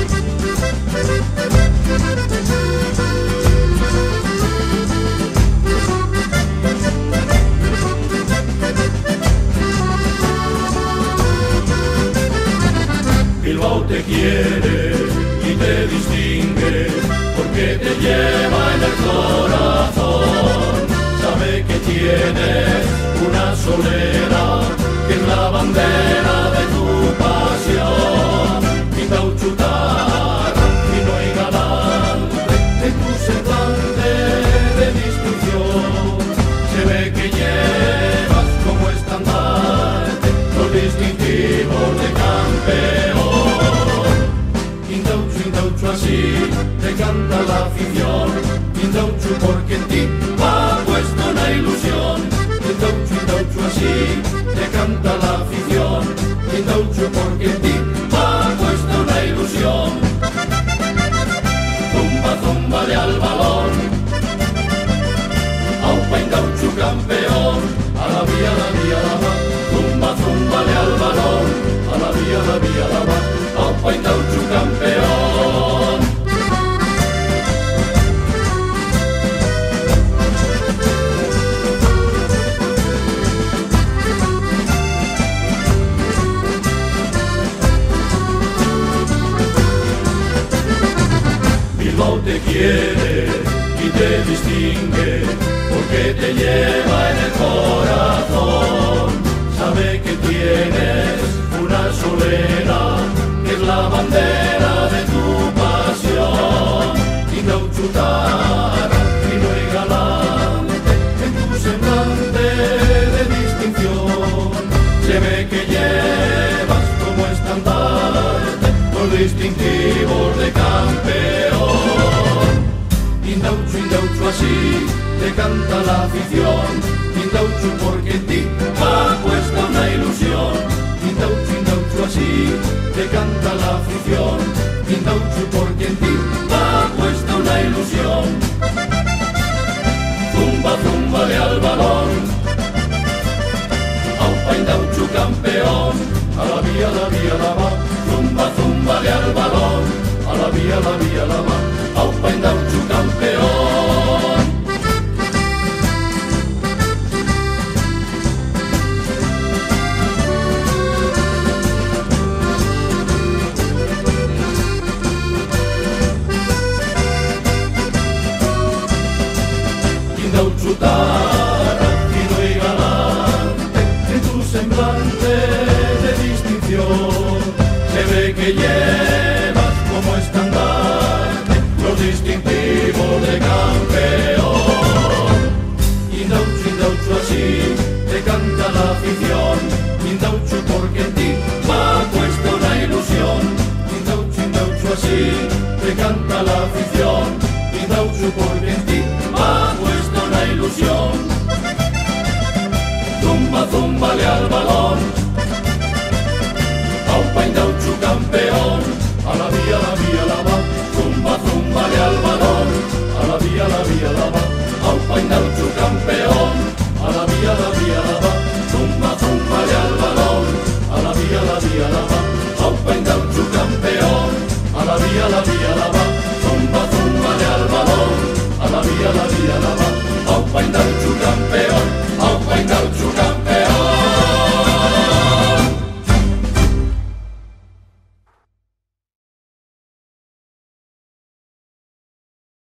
Bilbao te quiere y te distingue porque te lleva en el corazón. Sabe que tienes una solera que es la bandera de tu pasión. Pintao chutar y no hay galante en tu semblante de distinción. Se ve que llevas como estandarte los distintivos de campeón. Indauchu así te canta la afición, Indauchu porque en ti ha puesto una ilusión. Indauchu así te canta la afición, Indauchu porque en ti ha puesto una ilusión. Zumba, zúmbale al balón, aupa Indauchu campeón, a la vía, la va. Zumba, zúmbale al balón, a la vía, la va. Aupa Indauchu campeón. Bilbao te quiere y te distingue porque te lleva en el corazón. Sabe que tienes una solera que es la bandera de tu pasión. Indauchu y no hay galante en tu semblante de distinción. Se ve que llevas como estandarte los distintivos de campeón. Indauchu así te canta la afición, Indauchu porque en ti ha puesto una ilusión. Indauchu así te canta la afición, Indauchu porque en ti ha puesto una ilusión. Zumba, zúmbale al balón, aupa Indauchu campeón, a la vía, la va. Zumba, zúmbale al balón, a la vía, la va. Aupa Indauchu campeón. Indauchu y no hay galante en tu semblante de distinción. Se ve que llevas como estandarte los distintivos de campeón. Indauchu así te canta la afición, Indauchu porque en ti ha puesto una ilusión. Indauchu así te canta la afición, Indauchu porque en ti ha puesto una ilusión. Zumba, zúmbale al balón, aupa Indauchu campeón, a la vía,